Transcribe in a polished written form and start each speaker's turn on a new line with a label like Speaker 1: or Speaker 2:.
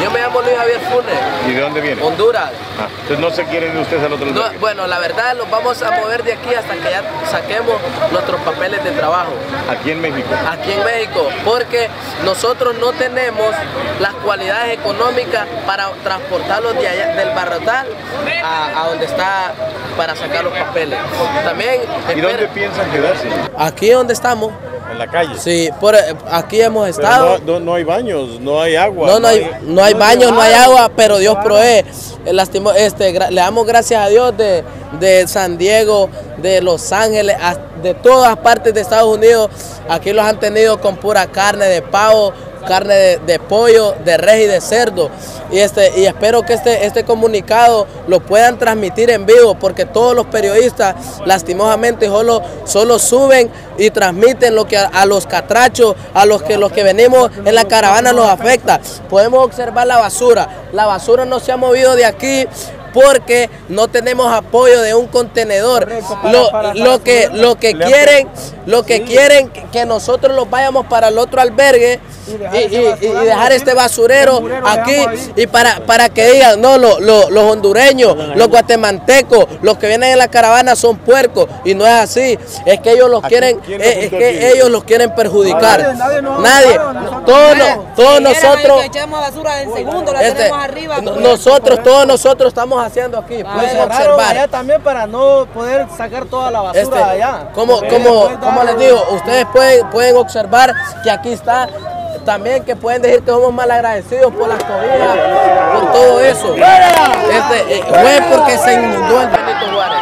Speaker 1: Yo me llamo Luis Javier Funes.
Speaker 2: ¿Y de dónde viene?
Speaker 1: Honduras.
Speaker 2: Ah, entonces no se quieren ir ustedes al otro lugar.
Speaker 1: No, bueno, la verdad los vamos a mover de aquí hasta que ya saquemos nuestros papeles de trabajo.
Speaker 2: ¿Aquí en México?
Speaker 1: Aquí en México, porque nosotros no tenemos las cualidades económicas para transportarlos de allá, del Barrotal a donde está para sacar los papeles. También.
Speaker 2: ¿Y dónde piensan quedarse?
Speaker 1: Aquí donde estamos.
Speaker 2: ¿En la calle?
Speaker 1: Sí, aquí hemos estado.
Speaker 2: No hay baños, no hay agua.
Speaker 1: No hay baños, no hay agua, pero Dios provee. Le damos gracias a Dios de San Diego, de Los Ángeles, de todas partes de Estados Unidos. Aquí los han tenido con pura carne de pavo, carne de pollo, de res y de cerdo. Y espero que este comunicado lo puedan transmitir en vivo, porque todos los periodistas lastimosamente solo suben y transmiten lo que a los catrachos, a los que venimos en la caravana nos afecta. Podemos observar la basura. La basura no se ha movido de aquí porque no tenemos apoyo de un contenedor. Lo que quieren que nosotros los vayamos para el otro albergue y dejar este basurero aquí, y para que digan, no, los hondureños, los guatemaltecos, los que vienen en la caravana son puercos, y no es así. Es que ellos los quieren, ellos los quieren perjudicar. Nadie. Todos nosotros, todos nosotros estamos haciendo aquí. Pueden observar.
Speaker 3: Allá también para no poder sacar toda la basura de allá.
Speaker 1: Como les digo, ustedes pueden observar que aquí está. También que pueden decir que somos mal agradecidos por las cobijas, por todo eso. Fue porque se inundó el Benito Juárez.